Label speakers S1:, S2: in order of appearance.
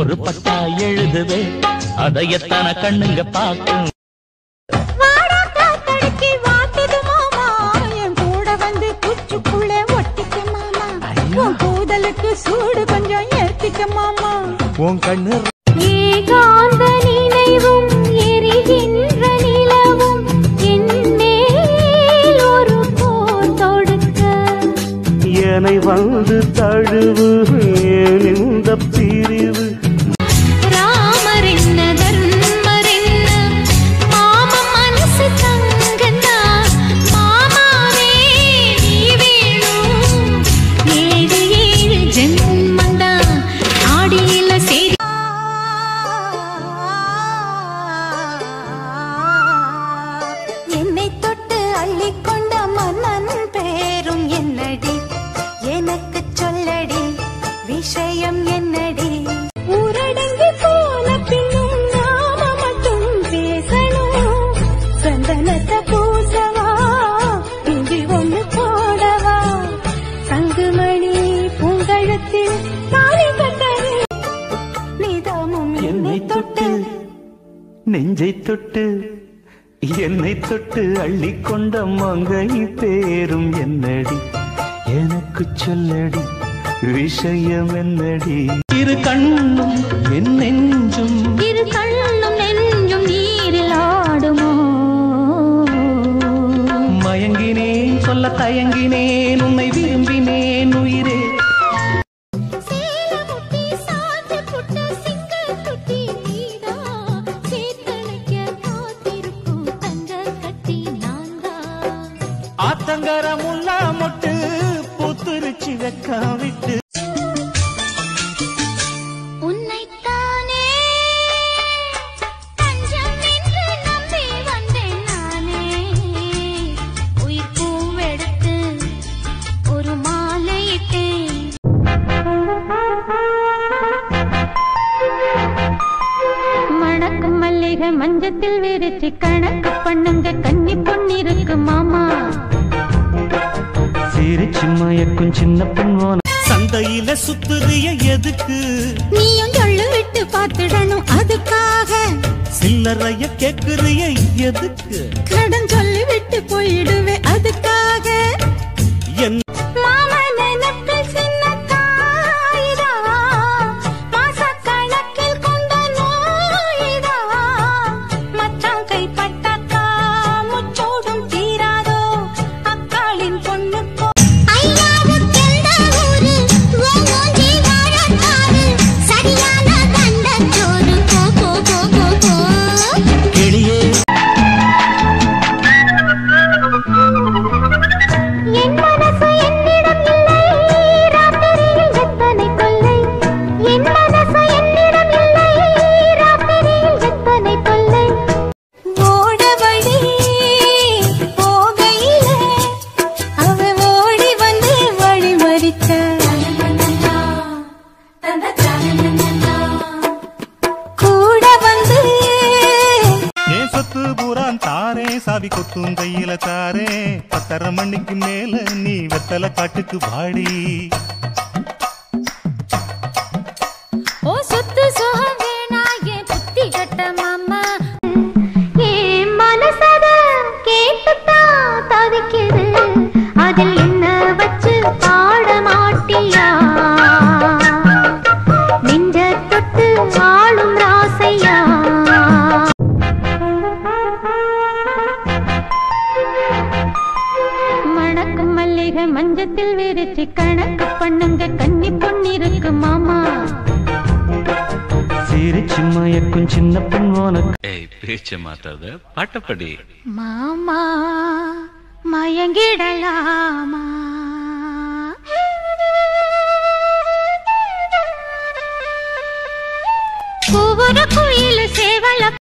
S1: ஒரு பட்டா எழுதுவே அதை எத்தனை கண்ணுங்க பார்க்கும்.
S2: சூடு கொஞ்சம் ஏத்திக்க மாமா.
S1: உன் கண்ணு
S2: ஏகாந்த நினைவும் எரிகின்ற நிலவும் என்னேல் ஒரு போர் தொடுக்க
S1: என்னை வந்து தழுவு இந்த பிரிவு.
S2: ராமர் என்ன தர்மர் என்ன மாமா மனசு தங்கந்தா மாமாவே நீ வேணும். ஏழு ஏழு ஜென்மந்தா ஆடியில சேரி. என்னை தொட்டு அள்ளிக்கொண்ட மன்னன் பேரும் என்னடி எனக்கு சொல்லடி விஷயம் என்னடி. ஊரடங்கு போன பின்னும் நாம மட்டும் பேசணும். சந்தனத்தை பூசவா இஞ்சி ஒண்ணு போடவா சங்குமணி பூங்கழத்தில் தாலி கட்டவே நீதாமும் என்னை தொட்டு
S1: நெஞ்சை தொட்டு என்னை தொட்டு அள்ளிக்கொண்ட மங்கை பேரும் என்னடி எனக்கு சொல்லடி விஷயம் என்னடி. இரு கண்ணும் என் நெஞ்சும்
S2: இரு கண்ணும் நெஞ்சும் நீரில் ஆடுமோ.
S1: மயங்கினேன் சொல்ல தயங்கினேன் உன்னை விரும்பினேன் உயிரே. ஆத்தங்கரம் உள்ள மொட்டு பூத்துருச்சி வெக்க விட்டு
S2: உன்னைத்தானே தஞ்சம் என்று நம்பி வந்தேன் நானே. உயிர் பூவெடுத்து ஒரு மாலையிட்டேன். மணக்கும் மல்லிகை மஞ்சத்தில் விரிச்சு கணக்கு பண்ணுங்க கன்னி பொன்னிருக்கு மாமா.
S1: சிரிச்சு மயக்கும் சின்ன பெண்ணோன சந்தையில சுத்துறிய எதுக்கு
S2: நீயும் சொல்லு விட்டு பார்த்துடணும் அதுக்காக.
S1: சில்லறைய கேக்குறிய எதுக்கு
S2: கடன் சொல்லி விட்டு போயிடுவே அதுக்காக.
S1: என்
S2: மாமா நினைப்பில் சின்ன காயிதா மாசக்கணக்கில் கொண்ட நோயிதா மச்சான் கைப்பட்டாக்கா முச்சோடும் தீராதோ அக்காளின் பொண்ணுக்கோ. ஐயாவுக்கெந்த ஊரு ஓங்கோஞ்சி வாழத்தாரு சரியான கண்டச்சோறு கோ கோ கோ கோ கோ.
S1: கிளியே
S2: என் மனசு என்னிடம் இல்லை ராத்திரியில் எத்தனை கொள்ளை. என் மனசு என்னிடம் இல்லை ராத்திரியில் எத்தனை கொள்ளை. ஓட வழி போகையிலே அவ ஓடி வந்து வழி மறிச்ச. கூட வந்து
S3: ஏன் சொத்து பூரான் தாரே சாவி கொத்தும் கையில தாரே 10:30 மணிக்கு மேல நீ வெத்தல காட்டுக்கு வாடி.
S2: ஓ சொத்து சுகம் வேணா என் புத்தி கட்ட மாமா. என் மனசத கேட்டுத்தான் தவிக்குது அதில் என்ன வச்சு பாட மாட்டியா. நெஞ்ச தொட்டு ஆளும் ராசையா. மணக்கும் மல்லிகை மஞ்சத்தில் விரிச்சு கணக்கு பண்ணுங்க கன்னி பொன்னிருக்கு மாமா.
S1: சிரிச்சு மயக்கும் சின்ன பெண்ணோன பேச்ச மாத்தாத பாட்டப்படி
S2: மாமா மயங்கிடலாமா. ஒவ்வொரு குயில் சேவல